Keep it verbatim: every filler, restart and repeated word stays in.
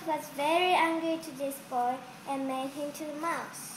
was very angry to this boy and made him to the mouse.